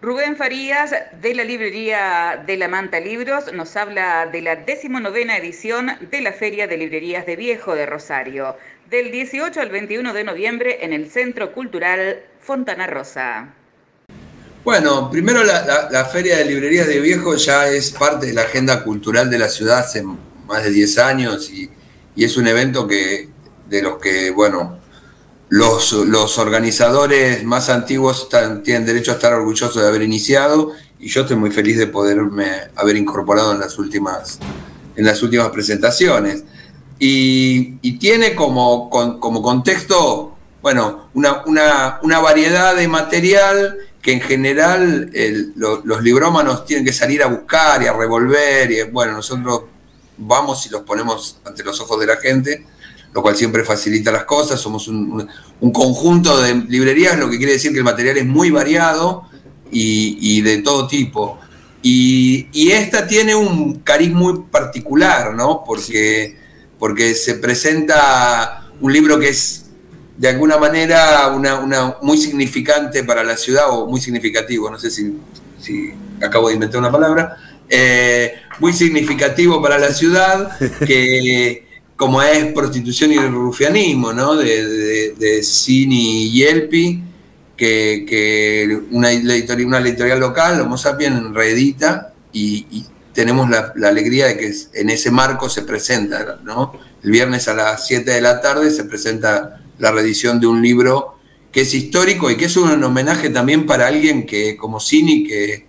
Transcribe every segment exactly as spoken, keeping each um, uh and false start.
Rubén Farías, de la librería de la Manta Libros, nos habla de la decimonovena edición de la Feria de Librerías de Viejo de Rosario, del dieciocho al veintiuno de noviembre en el Centro Cultural Fontana Rosa. Bueno, primero la, la, la Feria de Librerías de Viejo ya es parte de la agenda cultural de la ciudad hace más de diez años y, y es un evento que de los que, bueno, los, los organizadores más antiguos están, tienen derecho a estar orgullosos de haber iniciado, y yo estoy muy feliz de poderme haber incorporado en las últimas, en las últimas presentaciones. Y, y tiene como, con, como contexto, bueno, una, una, una variedad de material que en general el, lo, los librómanos tienen que salir a buscar y a revolver, y bueno, nosotros vamos y los ponemos ante los ojos de la gente, lo cual siempre facilita las cosas. Somos un, un conjunto de librerías, lo que quiere decir que el material es muy variado y, y de todo tipo. Y, y esta tiene un cariz muy particular, ¿no? Porque, porque se presenta un libro que es de alguna manera una, una muy significante para la ciudad, o muy significativo, no sé si, si acabo de inventar una palabra, eh, muy significativo para la ciudad, que como es Prostitución y Rufianismo, ¿no? De, de, de Cini y Yelpi, que, que una, editorial, una editorial local, Homo Sapiens, reedita, y, y tenemos la, la alegría de que en ese marco se presenta, ¿no? El viernes a las siete de la tarde se presenta la reedición de un libro que es histórico y que es un homenaje también para alguien que, como Cini, que,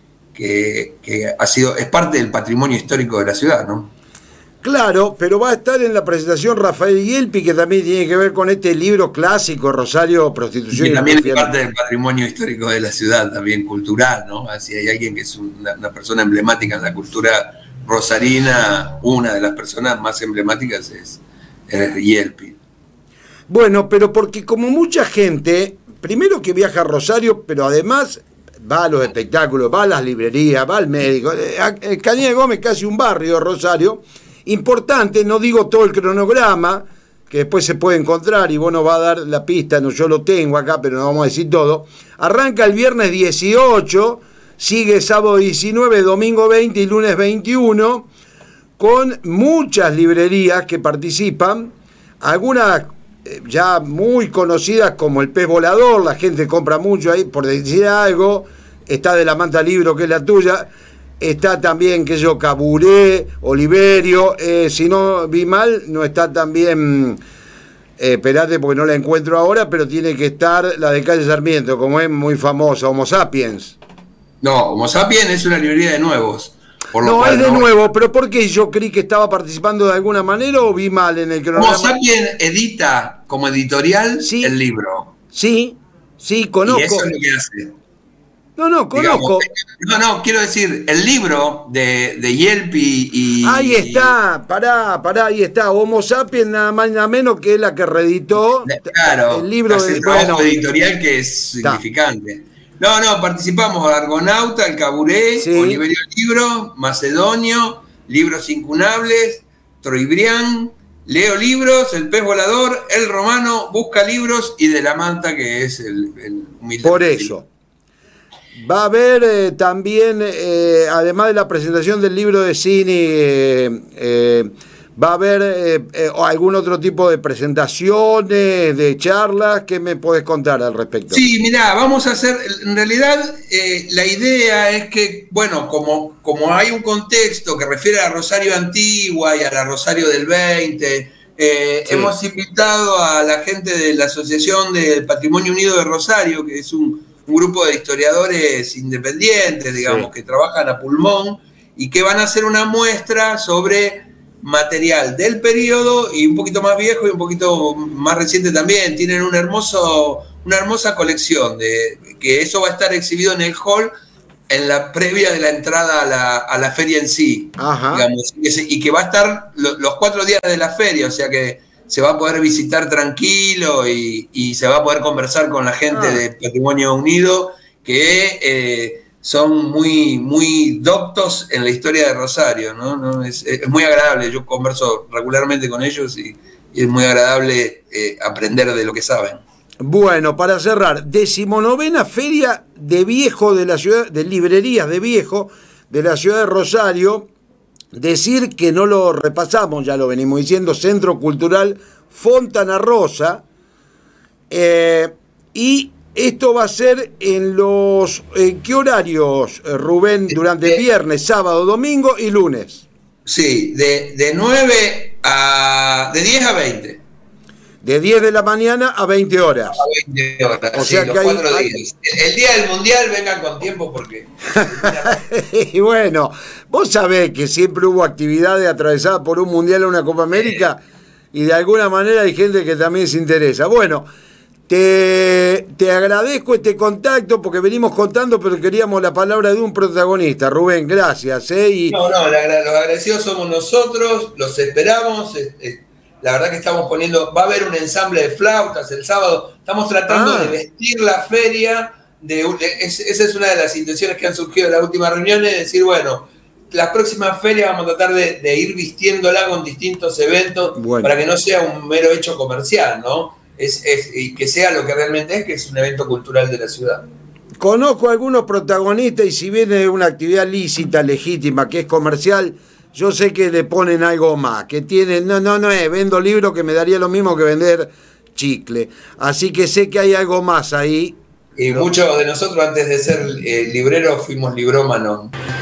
que, que ha sido, es parte del patrimonio histórico de la ciudad, ¿no? Claro, pero va a estar en la presentación Rafael Yelpi, que también tiene que ver con este libro clásico, Rosario, Prostitución y, y también es parte del patrimonio histórico de la ciudad, también cultural, ¿no? Así hay alguien que es una, una persona emblemática en la cultura rosarina, una de las personas más emblemáticas es, es Yelpi. Bueno, pero porque como mucha gente, primero que viaja a Rosario, pero además va a los espectáculos, va a las librerías, va al médico. Cañada de Gómez, casi un barrio, Rosario, importante, no digo todo el cronograma, que después se puede encontrar y vos nos va a dar la pista, no, yo lo tengo acá, pero no vamos a decir todo. Arranca el viernes dieciocho, sigue sábado diecinueve, domingo veinte y lunes veintiuno, con muchas librerías que participan, algunas ya muy conocidas como el Pez Volador, la gente compra mucho ahí, por decir algo, está de la Manta Libro, que es la tuya, está también, que yo, Caburé, Oliverio, eh, si no vi mal, no está también, eh, espérate porque no la encuentro ahora, pero tiene que estar la de Calle Sarmiento, como es muy famosa, Homo Sapiens. No, Homo Sapiens es una librería de nuevos. Por lo no, cual, es de no. nuevo, pero ¿por qué yo creí que estaba participando de alguna manera o vi mal en el cronograma? Homo Sapiens edita como editorial sí, el libro. Sí, sí, conozco. Y eso es lo que hace. No, no, conozco. Digamos, no, no, quiero decir, el libro de, de Yelpi y... Ahí está, pará, pará, ahí está. Homo Sapiens, nada más nada menos, que es la que reeditó claro, el libro hace de... el trabajo Bueno, editorial que es significante. No, no, participamos Argonauta, El Caburé, sí. Oliverio Libro, Macedonio, Libros Incunables, Troibrián, Leo Libros, El Pez Volador, El Romano, Busca Libros y De la Manta, que es el, el humilde. Por eso. Va a haber eh, también, eh, además de la presentación del libro de Cini, eh, eh, va a haber eh, eh, algún otro tipo de presentaciones, de charlas. ¿Qué me podés contar al respecto? Sí, mirá, vamos a hacer, en realidad eh, la idea es que, bueno, como, como hay un contexto que refiere a Rosario Antigua y a la Rosario del veinte, eh, sí. hemos invitado a la gente de la Asociación del Patrimonio Unido de Rosario, que es un, un grupo de historiadores independientes, digamos, sí. que trabajan a pulmón y que van a hacer una muestra sobre material del periodo y un poquito más viejo y un poquito más reciente también. Tienen un hermoso, una hermosa colección, de que eso va a estar exhibido en el hall en la previa de la entrada a la, a la feria en sí. Ajá. Digamos, y que va a estar lo, los cuatro días de la feria, o sea que se va a poder visitar tranquilo y, y se va a poder conversar con la gente ah. de Patrimonio Unido, que eh, son muy, muy doctos en la historia de Rosario, ¿no? ¿No? Es, es muy agradable, yo converso regularmente con ellos y, y es muy agradable eh, aprender de lo que saben. Bueno, para cerrar, decimonovena Feria de Viejo de la ciudad, de librerías de Viejo de la ciudad de Rosario. Decir que no lo repasamos, ya lo venimos diciendo, Centro Cultural Fontana Rosa. Eh, y esto va a ser en los... ¿En qué horarios, Rubén? Durante el viernes, sábado, domingo y lunes. Sí, de, de nueve a... de diez a veinte. De diez de la mañana a veinte horas. A veinte horas, o sí, sea los que hay, cuatro hay... días. El, el día del Mundial vengan con tiempo porque... Y bueno, vos sabés que siempre hubo actividades atravesadas por un Mundial o una Copa América y de alguna manera hay gente que también se interesa. Bueno, te, te agradezco este contacto porque venimos contando, pero queríamos la palabra de un protagonista. Rubén, gracias. ¿eh? Y... No, no, los agradecidos somos nosotros, los esperamos. Es, es, la verdad que estamos poniendo, va a haber un ensamble de flautas el sábado, estamos tratando ah. de vestir la feria, de, es, esa es una de las intenciones que han surgido en las últimas reuniones, de decir, bueno, las próximas ferias vamos a tratar de, de ir vistiéndola con distintos eventos, bueno, para que no sea un mero hecho comercial, ¿no? Es, es, y que sea lo que realmente es, que es un evento cultural de la ciudad. Conozco a algunos protagonistas y si viene una actividad lícita, legítima, que es comercial, yo sé que le ponen algo más, que tienen, no, no, no es, vendo libros que me daría lo mismo que vender chicle. Así que sé que hay algo más ahí. Y muchos de nosotros antes de ser eh, libreros fuimos librómanos.